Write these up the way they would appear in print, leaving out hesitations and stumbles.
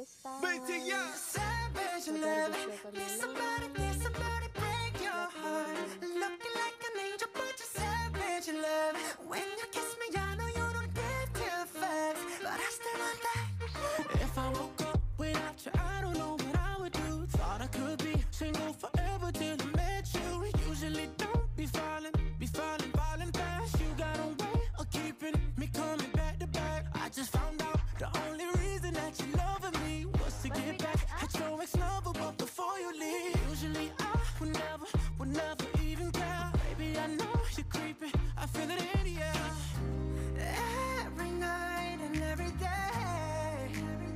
BTS. Savage love. Need somebody break your heart. Looking like an angel, but you're savage love. When you kiss me, I know you don't give two fucks, but I still want that. If I woke up without you, I don't know what I would do. Thought I could be single forever till I met you. Usually don't be falling fast. You got a way of keeping me coming back to back. I just found out the only reason that you loving me was to get back at your ex-lover, but before you leave. Usually I would never even care. Baby, I know you're creeping, I feel it in the air. Every night and every day,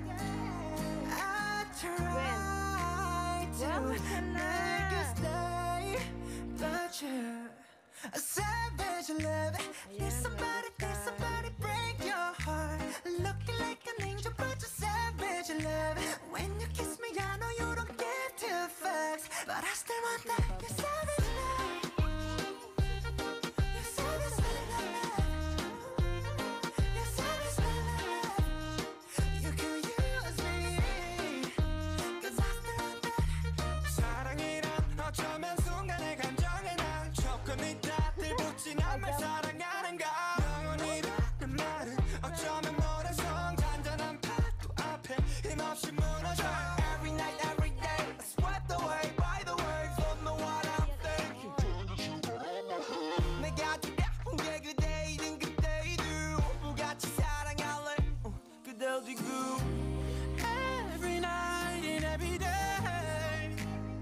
I try to make you stay, but you're a savage love. Need somebody break your heart. Looking like an angel, but you're savage love. When you kiss me, I know you don't give two fucks, but I still want that. You're savage love. You're savage love. You're savage love. You can use me, 'cause I still want that. 사랑이란 어쩌면 순간의 감정에 난 조금이 다들 붙진 않을 사랑하는가. 영원이라는 말은 어쩌면 모래 성 잔잔한 파도 앞에 힘없이 무너져. Every night, every day, swept away by the waves. Don't know what I'm thinking. 내가 두려운 게 그대이든 그대이든 같이 사랑할래. 그대 어디고. Every night and every day,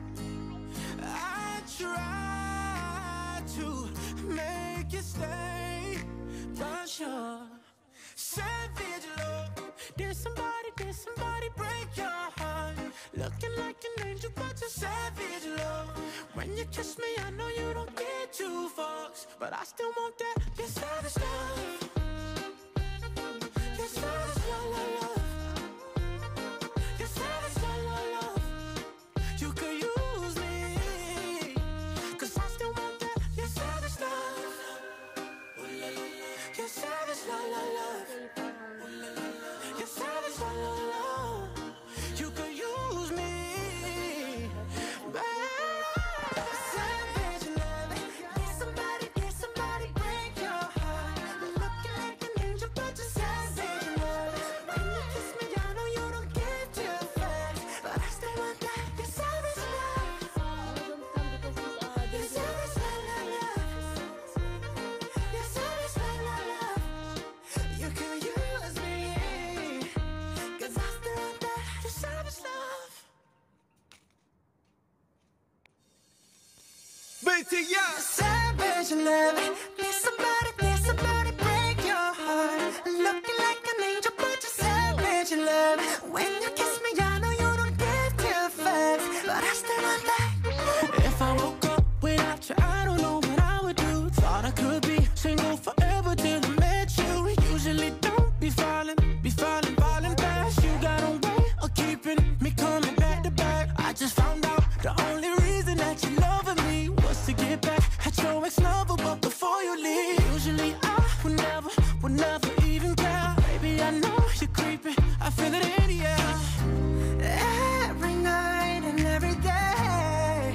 I try to make you stay, but you're savage love. Did somebody break your heart? Looking like an angel, but you're savage love. When you kiss me, I know you don't get two fucks, but I still want that. You're savage love. You're savage love, love, love. You're savage love, love, love. You could use me, 'cause I still want that. You're savage love. You're savage love, love, love. You're savage love, love, love. You could use me, babe. Savage love. Need somebody break your heart. Looking like an angel, but you're savage love. When you kiss me, I know you don't give two fucks, but I still want that. You're savage love. You're savage love, love, love. You're savage love, love, love. You can use me, 'cause I still want that. You're savage love. BTS. Savage love. Need somebody break your heart. Looking like an angel, but you're savage love. When you kiss me, I know you don't give two fucks, but I still want that. If I woke up without you, I don't know what I would do. Thought I could be single forever till I met you. Usually don't be falling fast. You got a way of keeping me coming back to back. I just found out the only reason that you loving me was to get back at your ex-lover, but before you leave. Usually I would never even care. Baby, I know you're creeping, I feel it in the air. Every night and every day,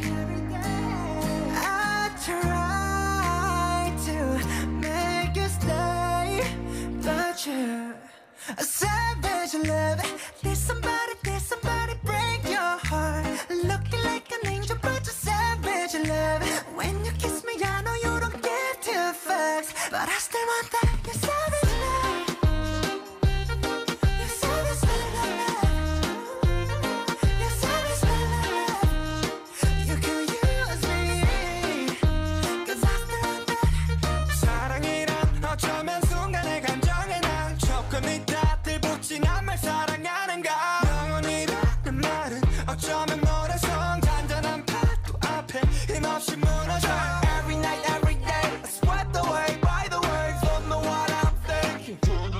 I try to make you stay, but you're a savage love. Need somebody break your heart. Looking like an angel, but you're savage love. When you kiss me, I know you don't give two fucks, but I still want that. You're savage love. You're savage love, love. You're savage love, love. You can use me, 'cause I still want that. 사랑이란 어쩌면 순간의 감정에 난 조금이 다들 붙진 않을 사랑하는가. 영원이라는 말은 어쩌면 모래 성 잔잔한 파도 앞에 힘없이 무너져. Every night, every day, swept away by the waves. Don't know what I'm thinking.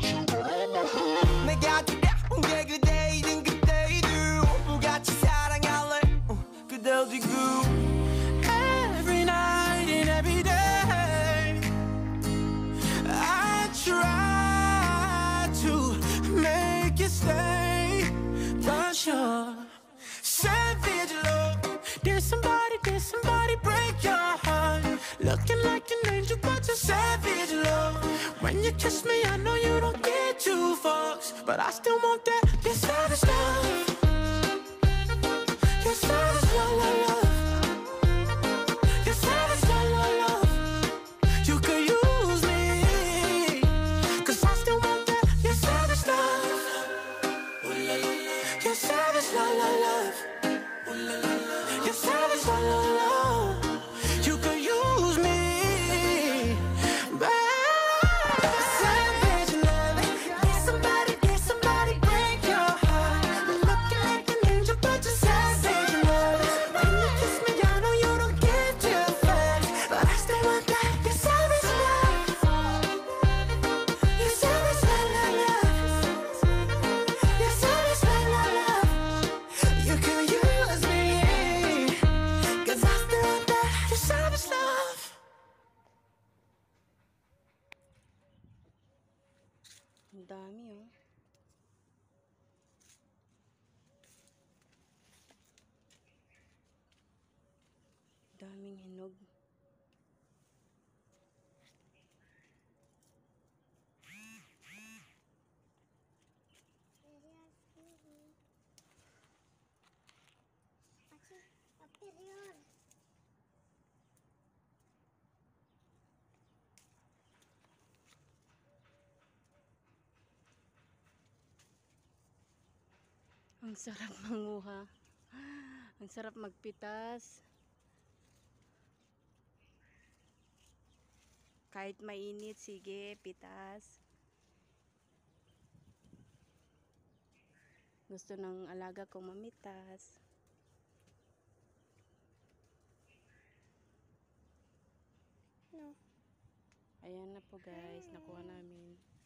내가 두려운 게 그대이든 그대이든 같이 사랑할래. 그대 어디고. Every night and every day, I try to make you stay, but Looking like an angel, but you're savage love. When you kiss me, I know you don't get two fucks, but I still want that. You're savage love. You're savage love, love, love. You're savage love, love, love. You could use me, 'cause I still want that. You're savage love. You're savage love, love, love. You're savage love, love, love. You could use me, babe. Savage love. Did somebody break your heart? Looking like an angel, but you're savage love. When you kiss me, I know you don't give two fucks, but I still want that. You're savage love. You're savage love, love, love. You're savage love, love, love. You can use me, 'cause I still want that. You're savage love. Ang dami, oh. Daming hinog. Ang sarap manguha. Ang sarap magpitas. Kahit mainit, sige, pitas. Gusto ng alaga kong mamitas. No. Ayan na po guys, nakuha namin.